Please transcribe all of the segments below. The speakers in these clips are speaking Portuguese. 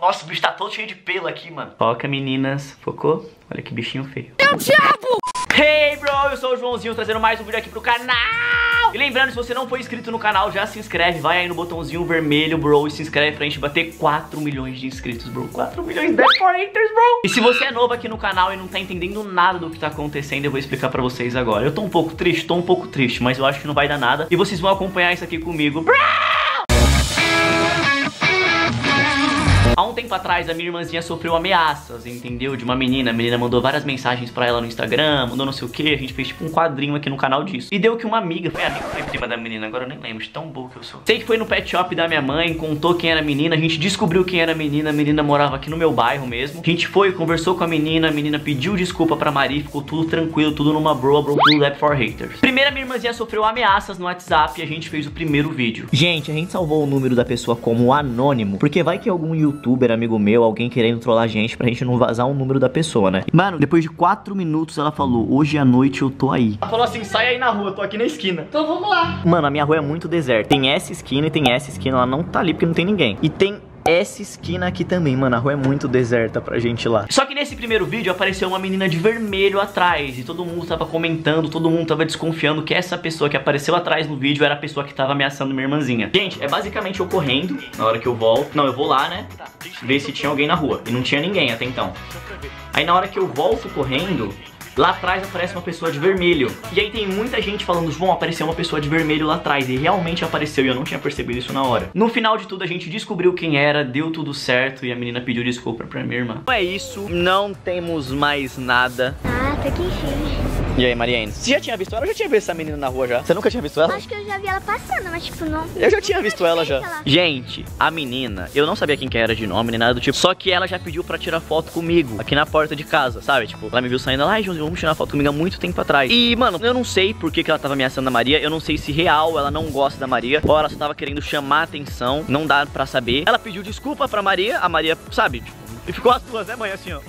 Nossa, o bicho tá todo cheio de pelo aqui, mano. Foca, meninas. Focou? Olha que bichinho feio. É o diabo! Hey, bro, eu sou o Joãozinho, trazendo mais um vídeo aqui pro canal. E lembrando, se você não for inscrito no canal, já se inscreve. Vai aí no botãozinho vermelho, bro, e se inscreve pra gente bater 4 milhões de inscritos, bro. 4 milhões de haters, bro. E se você é novo aqui no canal e não tá entendendo nada do que tá acontecendo, eu vou explicar pra vocês agora. Eu tô um pouco triste, mas eu acho que não vai dar nada. E vocês vão acompanhar isso aqui comigo. Há um tempo atrás, a minha irmãzinha sofreu ameaças, entendeu? De uma menina. A menina mandou várias mensagens pra ela no Instagram, mandou não sei o que. A gente fez tipo um quadrinho aqui no canal disso. E deu que uma amiga, foi amiga ou foi prima da menina? Agora eu nem lembro, de tão boa que eu sou. Sei que foi no pet shop da minha mãe, contou quem era a menina. A gente descobriu quem era a menina morava aqui no meu bairro mesmo. A gente foi, conversou com a menina pediu desculpa pra Maria, ficou tudo tranquilo, tudo numa bro, tudo lab for haters. Primeiro, a minha irmãzinha sofreu ameaças no WhatsApp e a gente fez o primeiro vídeo. Gente, a gente salvou o número da pessoa como anônimo, porque vai que algum youtuber, amigo meu, alguém querendo trollar a gente pra gente não vazar o número da pessoa, né? Mano, depois de 4 minutos ela falou, hoje à noite eu tô aí. Ela falou assim, sai aí na rua, eu tô aqui na esquina. Então vamos lá. Mano, a minha rua é muito deserta. Tem essa esquina e tem essa esquina, ela não tá ali porque não tem ninguém. E tem essa esquina aqui também, mano, a rua é muito deserta pra gente ir lá. Só que nesse primeiro vídeo apareceu uma menina de vermelho atrás e todo mundo tava comentando, todo mundo tava desconfiando que essa pessoa que apareceu atrás no vídeo era a pessoa que tava ameaçando minha irmãzinha. Gente, é basicamente eu correndo, na hora que eu volto, não, eu vou lá, né, ver se tinha alguém na rua, e não tinha ninguém até então. Aí na hora que eu volto correndo, lá atrás aparece uma pessoa de vermelho. E aí tem muita gente falando, João, apareceu uma pessoa de vermelho lá atrás. E realmente apareceu e eu não tinha percebido isso na hora. No final de tudo a gente descobriu quem era, deu tudo certo e a menina pediu desculpa pra minha irmã. É isso, não temos mais nada. Ah, até que enfim. E aí, Mariane? Você já tinha visto ela? Eu já tinha visto essa menina na rua já. Você nunca tinha visto ela? Acho que eu já vi ela passando, mas tipo, não. Eu já tinha visto ela já. Gente, a menina, eu não sabia quem que era de nome nem nada do tipo. Só que ela já pediu pra tirar foto comigo, aqui na porta de casa, sabe? Tipo, ela me viu saindo lá, ai, João, vamos tirar foto comigo há muito tempo atrás. E, mano, eu não sei por que ela tava ameaçando a Maria. Eu não sei se real ela não gosta da Maria ou ela só tava querendo chamar a atenção. Não dá pra saber. Ela pediu desculpa pra Maria. A Maria, sabe? Tipo, e ficou as duas, né, mãe? Assim, ó.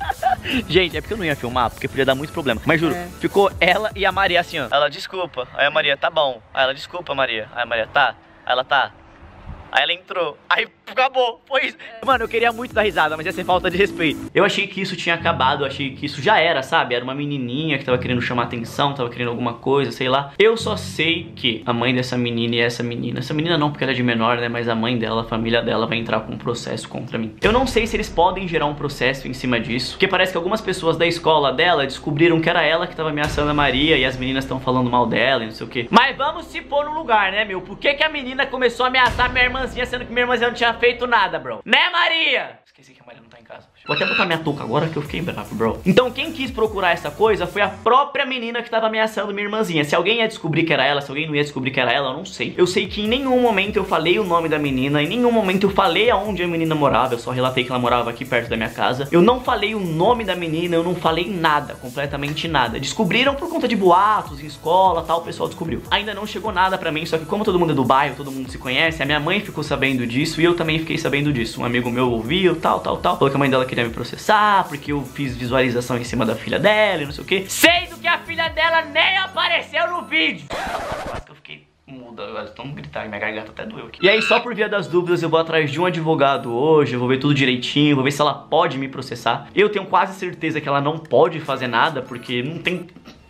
Gente, é porque eu não ia filmar, porque podia dar muito problema. Mas juro, ficou ela e a Maria assim, ó. Ela, desculpa. Aí a Maria, tá bom. Aí ela, desculpa, Maria. Aí a Maria, tá. Aí ela, tá. Aí ela entrou, aí acabou, foi isso. Mano, eu queria muito dar risada, mas ia ser falta de respeito. Eu achei que isso tinha acabado, eu achei que isso já era, sabe? Era uma menininha que tava querendo chamar atenção, tava querendo alguma coisa, sei lá. Eu só sei que a mãe dessa menina e essa menina não, porque ela é de menor, né? Mas a mãe dela, a família dela vai entrar com um processo contra mim. Eu não sei se eles podem gerar um processo em cima disso, porque parece que algumas pessoas da escola dela descobriram que era ela que tava ameaçando a Maria e as meninas estão falando mal dela e não sei o que. Mas vamos se pôr no lugar, né, meu? Por que que a menina começou a ameaçar minha irmãzinha, sendo que minha irmãzinha não tinha feito nada, bro? Né, Maria? Esqueci que a Maria não tá em casa. Vou até botar minha touca agora que eu fiquei bravo, bro. Então quem quis procurar essa coisa foi a própria menina que tava ameaçando minha irmãzinha. Se alguém ia descobrir que era ela, se alguém não ia descobrir que era ela, eu não sei. Eu sei que em nenhum momento eu falei o nome da menina, em nenhum momento eu falei aonde a menina morava. Eu só relatei que ela morava aqui perto da minha casa. Eu não falei o nome da menina, eu não falei nada, completamente nada. Descobriram por conta de boatos, em escola, tal, o pessoal descobriu. Ainda não chegou nada pra mim, só que como todo mundo é do bairro, todo mundo se conhece, a minha mãe ficou sabendo disso e eu também fiquei sabendo disso. Um amigo meu ouviu, tal. Falou que a mãe dela queria me processar, porque eu fiz visualização em cima da filha dela e não sei o que. Sendo que a filha dela nem apareceu no vídeo. Quase que eu fiquei muda, vamos gritar, minha garganta até doeu aqui. E aí, só por via das dúvidas, eu vou atrás de um advogado hoje, eu vou ver tudo direitinho, vou ver se ela pode me processar. Eu tenho quase certeza que ela não pode fazer nada, porque não tem...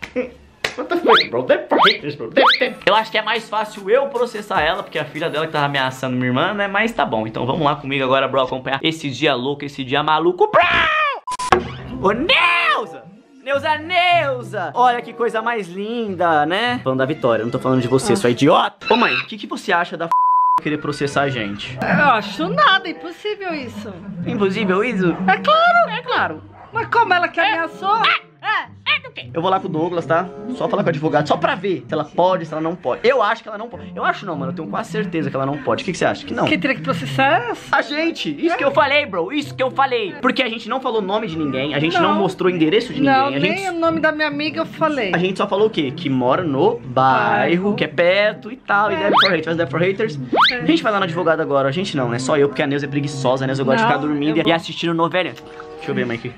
Eu acho que é mais fácil eu processar ela, porque a filha dela que tava ameaçando minha irmã, né? Mas tá bom, então vamos lá comigo agora, bro, acompanhar esse dia louco, esse dia maluco. Ô, Neuza! Neuza! Olha que coisa mais linda, né? Falando da Vitória, não tô falando de você, sua idiota. Ô, mãe, o que você acha da querer processar a gente? Eu acho nada, impossível isso. Impossível isso? É claro. Mas como ela que ameaçou? Eu vou lá com o Douglas, tá? Só falar com o advogado, só pra ver se ela pode, se ela não pode. Eu acho que ela não pode. Eu acho não, mano. Eu tenho quase certeza que ela não pode. O que você acha? Que não? Quem teria que processar? A gente! Isso que eu falei, bro. Isso que eu falei. Porque a gente não falou nome de ninguém. A gente não mostrou endereço de ninguém. Não, a nem gente... o nome da minha amiga eu falei. A gente só falou o quê? Que mora no bairro, que é perto e tal. E deve for haters, deve for haters. A gente vai lá no advogado agora. A gente não, né? Só eu, porque a Neuza é preguiçosa. A Neuza gosta de ficar dormindo e assistindo novela. Deixa eu ver, mãe, aqui.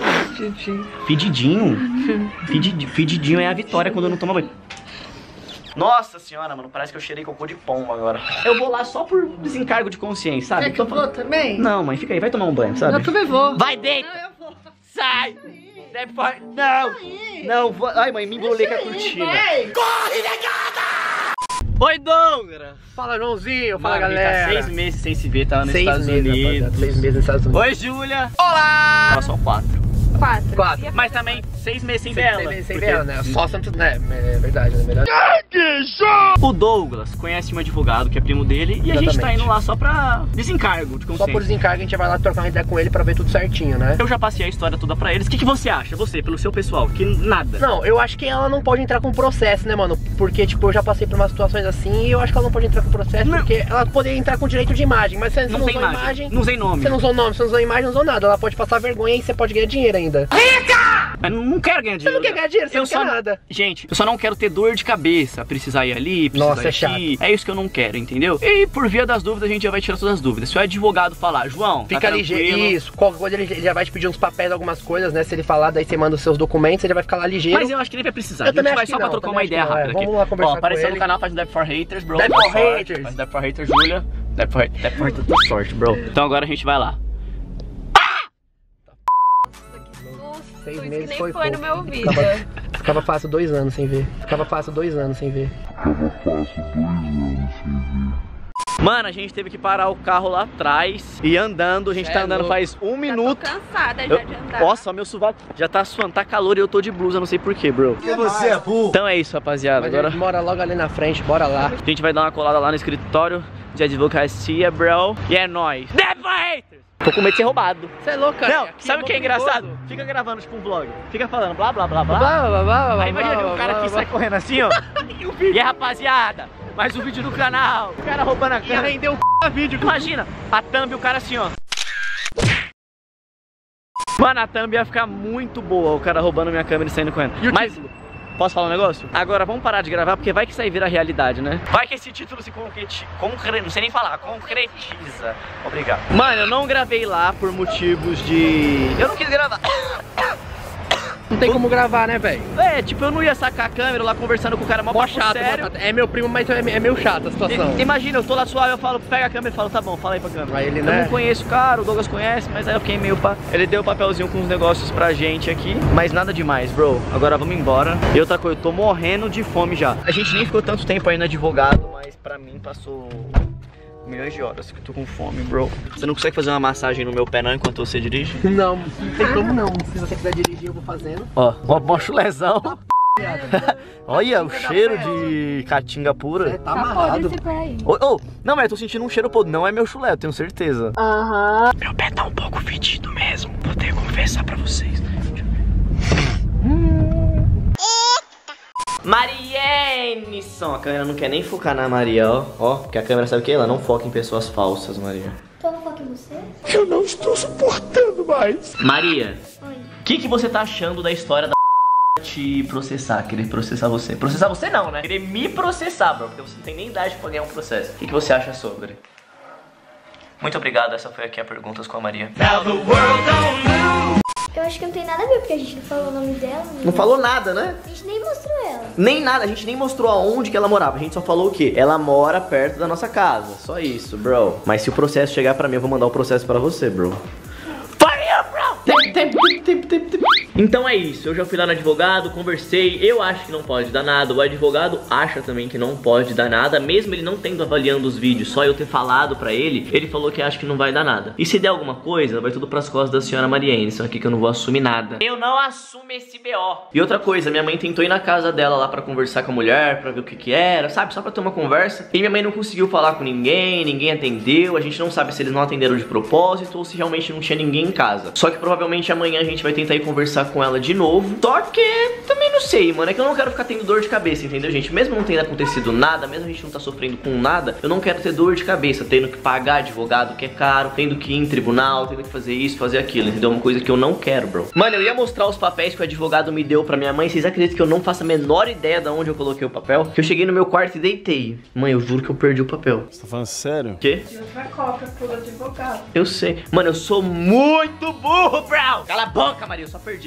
Fedidinho. Fedidinho é a Vitória quando não toma banho. Nossa senhora, mano, parece que eu cheirei cocô de pomba agora. Eu vou lá só por desencargo de consciência, sabe? Quer que eu vou também? Não, mãe, fica aí, vai tomar um banho, sabe? Eu também vou. Vai dentro! Não, eu vou. Sai! Não! Não, vou... Ai, mãe, me embolei com a cortina. Corre, negada! Oi, Douglas! Fala, Joãozinho, fala, Mano, galera. tá 6 meses sem se ver, tava nos 6 Estados meses, Unidos. rapaziada, 6 meses nos Estados Unidos. Oi, Júlia! Olá! Nós são 4. 4. Mas também 6 meses sem ver ela. Sem ver ela, né? Só Santos, né? É verdade, né? Melhor. O Douglas conhece um advogado que é primo dele e a gente tá indo lá só pra desencargo de consciência. Só por desencargo a gente vai lá trocar uma ideia com ele pra ver tudo certinho, né? Eu já passei a história toda pra eles. O que você acha? Você, pelo seu pessoal, que nada. Não, eu acho que ela não pode entrar com processo, né, mano? Porque, tipo, eu já passei por umas situações assim e eu acho que ela não pode entrar com processo porque ela poderia entrar com direito de imagem, mas você Não não tem usou imagem. Não usei nome. Você não usou nome, você não usou imagem, não usou nada. Ela pode passar vergonha e você pode ganhar dinheiro ainda. Mas não quero ganhar dinheiro. Você não quer ganhar dinheiro, você não quer nada. Gente, eu só não quero ter dor de cabeça. Precisar ir ali, precisar Nossa, ir é chato. aqui. É isso que eu não quero, entendeu? E por via das dúvidas, a gente já vai tirar todas as dúvidas. Se o advogado falar, João, Fica tá ligeiro. tranquilo. Isso, qualquer coisa ele já vai te pedir uns papéis, algumas coisas, né? Se ele falar, daí você manda os seus documentos, ele vai ficar lá ligeiro. Mas eu acho que nem vai precisar. Eu A gente também vai acho só que pra não, trocar também uma acho ideia que não, rápida. Vamos lá conversar com apareceu ele. no canal, faz Depp for Haters, bro. Depp Boa for sorte. Haters. Faz Depp for Haters, Júlia. Depp for Haters, boa sorte, bro. Então agora a gente vai lá. 6 que meses nem foi foi no pouco. meu ouvido. Ficava fácil 2 anos sem ver. Ficava fácil 2 anos sem ver. Mano, a gente teve que parar o carro lá atrás e andando. A gente tá andando faz 1 minuto. Tô cansada já de andar. Nossa, meu sovaco já tá suando, tá calor e eu tô de blusa, não sei porquê, bro. Porque você é burro. Então é isso, rapaziada. Mas Agora ele mora logo ali na frente, bora lá. a gente vai dar uma colada lá no escritório de advocacia, bro. E é nóis. Depp for Haters! Tô com medo de ser roubado. Você é louco, cara. Não, Aqui sabe o que é perigoso. engraçado? Fica gravando tipo um vlog. Fica falando blá blá blá blá. Blá, blá, blá, blá, Aí imagina blá, que o cara blá, aqui blá, sai correndo assim, ó. E aí, rapaziada, mais um vídeo no canal. O cara roubando a Ia câmera. render o vídeo. Imagina, a thumb e o cara assim, ó. Mano, a thumb ia ficar muito boa, o cara roubando minha câmera e saindo correndo. Mas, posso falar um negócio? Agora vamos parar de gravar, porque vai que isso aí vira realidade, né? Vai que esse título se não sei nem falar, concretiza. Obrigado. Mano, eu não gravei lá por motivos de... Eu não quis gravar. Não tem como gravar, né, velho? É, tipo, eu não ia sacar a câmera lá conversando com o cara mó Mó papo chato, sério. mó chato. É meu primo, mas é meio chato a situação. Imagina, eu tô lá suave, eu falo, pega a câmera e falo, tá bom, fala aí pra câmera. Aí ele, Eu né? não conheço o cara, o Douglas conhece, mas aí eu fiquei meio pá. Ele deu o papelzinho com os negócios pra gente aqui, mas nada demais, bro. Agora vamos embora. E outra coisa, eu tô morrendo de fome já. A gente nem ficou tanto tempo aí no advogado, mas pra mim passou milhões de horas que eu tô com fome, bro. Você não consegue fazer uma massagem no meu pé não enquanto você dirige? Não, não tem como não. Se você quiser dirigir, eu vou fazendo. Ó, mó chulezão. Olha o cheiro de caatinga pura. Tá amarrado. Não, mas eu tô sentindo um cheiro podre. Não é meu chulé, eu tenho certeza. Aham. Meu pé tá um pouco fedido mesmo. Vou ter que confessar pra vocês. Marienison. A câmera não quer nem focar na Maria, ó. Ó, porque a câmera sabe o que? Ela não foca em pessoas falsas, Maria. Tô no foco em você? Eu não estou suportando mais. Maria, Oi. o que você tá achando da história da te processar, querer processar você? Processar você não, né? Querer me processar, bro, porque você não tem nem idade pra ganhar um processo. O que você acha sobre? Muito obrigado, essa foi aqui a Perguntas com a Maria. Eu acho que não tem nada a ver, porque a gente não falou o nome dela. Não falou nada, né? A gente nem mostrou ela. Nem nada, a gente nem mostrou aonde que ela morava. A gente só falou o quê? Ela mora perto da nossa casa. Só isso, bro. Mas se o processo chegar pra mim, eu vou mandar o processo pra você, bro. Tempo. Então é isso, eu já fui lá no advogado, conversei, eu acho que não pode dar nada, o advogado acha também que não pode dar nada, mesmo ele não tendo avaliando os vídeos, só eu ter falado pra ele, ele falou que acha que não vai dar nada. E se der alguma coisa, vai tudo pras costas da senhora Mariene, isso aqui que eu não vou assumir nada. Eu não assumo esse BO. E outra coisa, minha mãe tentou ir na casa dela lá pra conversar com a mulher, pra ver o que era, sabe, só pra ter uma conversa. E minha mãe não conseguiu falar com ninguém, ninguém atendeu, a gente não sabe se eles não atenderam de propósito ou se realmente não tinha ninguém em casa. Só que provavelmente amanhã a gente vai tentar ir conversar com ela de novo. Só que também não sei, mano. É que eu não quero ficar tendo dor de cabeça, entendeu, gente? Mesmo não tendo acontecido nada, mesmo a gente não tá sofrendo com nada, eu não quero ter dor de cabeça, tendo que pagar advogado que é caro, tendo que ir em tribunal, tendo que fazer isso, fazer aquilo, entendeu? Uma coisa que eu não quero, bro. Mano, eu ia mostrar os papéis que o advogado me deu pra minha mãe. Vocês acreditam que eu não faço a menor ideia de onde eu coloquei o papel? Que eu cheguei no meu quarto e deitei. Mãe, eu juro que eu perdi o papel. Você tá falando sério? O quê? E outra cópia pro advogado. Eu sei. Mano, eu sou muito burro, bro. Cala a boca, Maria, eu só perdi.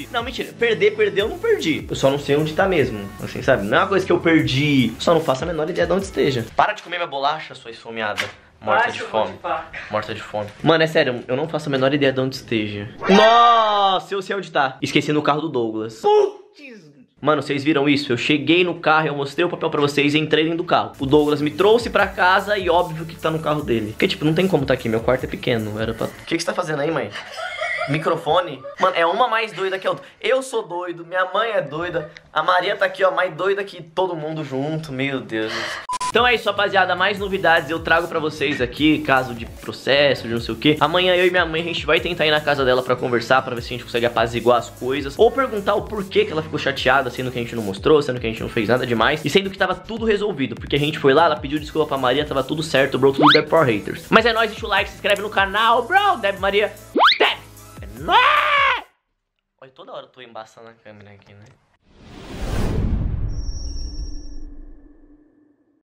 Não, mentira. Perder, eu não perdi. Eu só não sei onde tá mesmo. Assim, sabe? Não é uma coisa que eu perdi. Só não faço a menor ideia de onde esteja. Para de comer minha bolacha, sua esfomeada. Morta de fome. Morta de fome. Mano, é sério, eu não faço a menor ideia de onde esteja. Nossa, eu sei onde tá. Esqueci no carro do Douglas. Putz. Mano, vocês viram isso? Eu cheguei no carro, eu mostrei o papel pra vocês e entrei dentro do carro. O Douglas me trouxe pra casa e óbvio que tá no carro dele. Porque, tipo, não tem como tá aqui, meu quarto é pequeno. Era pra... O que você tá fazendo aí, mãe? Microfone? Mano, é uma mais doida que a outra. Eu sou doido, minha mãe é doida. A Maria tá aqui, ó, mais doida que todo mundo junto. Meu Deus. Então é isso, rapaziada, mais novidades eu trago pra vocês aqui, caso de processo, de não sei o que. Amanhã eu e minha mãe, a gente vai tentar ir na casa dela pra conversar, pra ver se a gente consegue apaziguar as coisas. Ou perguntar o porquê que ela ficou chateada, sendo que a gente não mostrou, sendo que a gente não fez nada demais. E sendo que tava tudo resolvido, porque a gente foi lá, ela pediu desculpa pra Maria, tava tudo certo, bro, tudo Deb Power Haters. Mas é nóis, deixa o like, se inscreve no canal, bro, Deb Maria. Deb! É nóis! Olha, toda hora eu tô embaçando a câmera aqui, né?